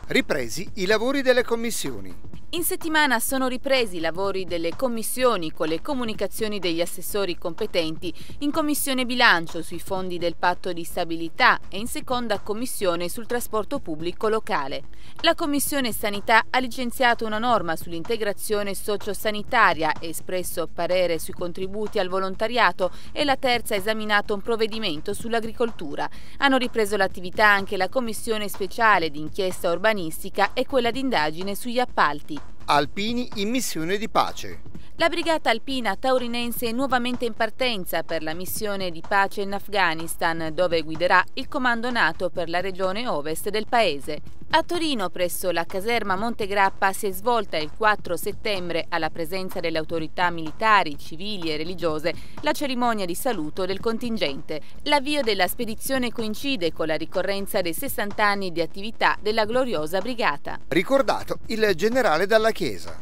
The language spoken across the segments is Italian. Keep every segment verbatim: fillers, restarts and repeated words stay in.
Ripresi i lavori delle commissioni. In settimana sono ripresi i lavori delle commissioni con le comunicazioni degli assessori competenti in Commissione Bilancio sui fondi del Patto di Stabilità e in Seconda Commissione sul trasporto pubblico locale. La Commissione Sanità ha licenziato una norma sull'integrazione sociosanitaria e espresso parere sui contributi al volontariato e la terza ha esaminato un provvedimento sull'agricoltura. Hanno ripreso l'attività anche la Commissione Speciale di Inchiesta Urbanistica e quella di indagine sugli appalti. Alpini in missione di pace. La brigata alpina taurinense è nuovamente in partenza per la missione di pace in Afghanistan, dove guiderà il comando NATO per la regione ovest del paese. A Torino, presso la caserma Montegrappa, si è svolta il quattro settembre, alla presenza delle autorità militari, civili e religiose, la cerimonia di saluto del contingente. L'avvio della spedizione coincide con la ricorrenza dei sessanta anni di attività della gloriosa brigata. Ricordato il generale Dalla Chiesa.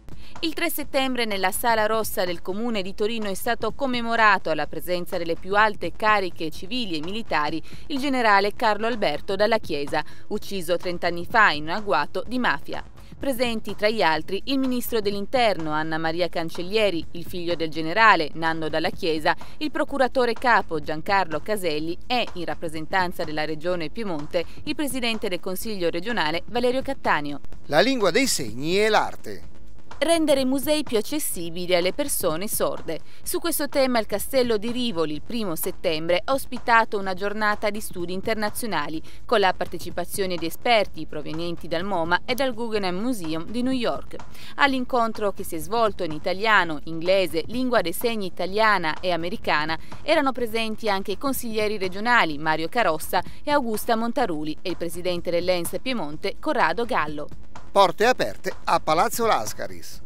Il tre settembre nella Sala Rossa del Comune di Torino è stato commemorato, alla presenza delle più alte cariche civili e militari, il generale Carlo Alberto Dalla Chiesa, ucciso trent'anni fa in un agguato di mafia. Presenti tra gli altri il ministro dell'Interno Anna Maria Cancellieri, il figlio del generale Nando Dalla Chiesa, il procuratore capo Giancarlo Caselli e, in rappresentanza della regione Piemonte, il presidente del Consiglio regionale Valerio Cattaneo. La lingua dei segni e l'arte. Rendere i musei più accessibili alle persone sorde. Su questo tema il Castello di Rivoli il primo settembre ha ospitato una giornata di studi internazionali con la partecipazione di esperti provenienti dal MoMA e dal Guggenheim Museum di New York. All'incontro, che si è svolto in italiano, inglese, lingua dei segni italiana e americana, erano presenti anche i consiglieri regionali Mario Carossa e Augusta Montaruli e il presidente dell'E N S Piemonte Corrado Gallo. Porte aperte a Palazzo Lascaris.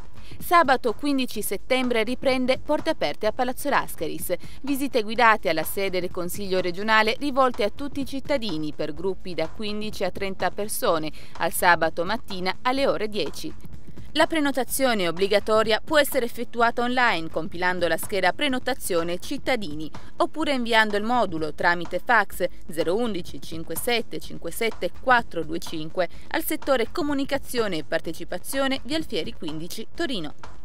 Sabato quindici settembre riprende Porte aperte a Palazzo Lascaris. Visite guidate alla sede del Consiglio regionale rivolte a tutti i cittadini per gruppi da quindici a trenta persone al sabato mattina alle ore dieci. La prenotazione obbligatoria può essere effettuata online compilando la scheda prenotazione cittadini oppure inviando il modulo tramite fax zero undici cinquantasette cinquantasette quattrocentoventicinque al settore comunicazione e partecipazione via Alfieri quindici Torino.